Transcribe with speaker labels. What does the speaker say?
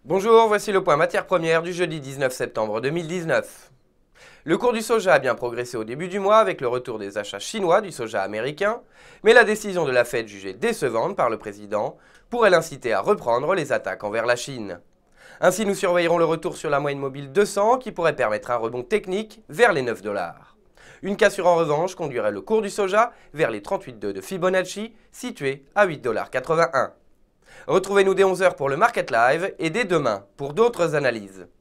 Speaker 1: Bonjour, voici le point matières premières du jeudi 19 septembre 2019. Le cours du soja a bien progressé au début du mois avec le retour des achats chinois du soja américain, mais la décision de la Fed jugée décevante par le président pourrait l'inciter à reprendre les attaques envers la Chine. Ainsi, nous surveillerons le retour sur la moyenne mobile 200 qui pourrait permettre un rebond technique vers les 9 $. Une cassure en revanche conduirait le cours du soja vers les 38,2 de Fibonacci, situé à 8,81 $. Retrouvez-nous dès 11 h pour le Market Live et dès demain pour d'autres analyses.